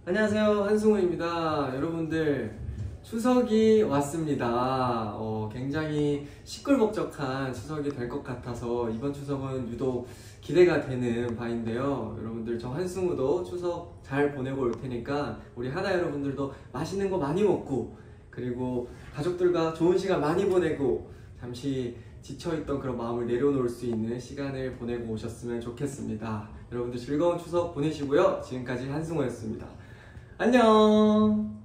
안녕하세요, 한승우입니다. 여러분들, 추석이 왔습니다. 굉장히 시끌벅적한 추석이 될 것 같아서 이번 추석은 유독 기대가 되는 바인데요. 여러분들, 저 한승우도 추석 잘 보내고 올 테니까 우리 하나 여러분들도 맛있는 거 많이 먹고, 그리고 가족들과 좋은 시간 많이 보내고, 잠시 지쳐있던 그런 마음을 내려놓을 수 있는 시간을 보내고 오셨으면 좋겠습니다. 여러분들 즐거운 추석 보내시고요. 지금까지 한승우였습니다. 안녕.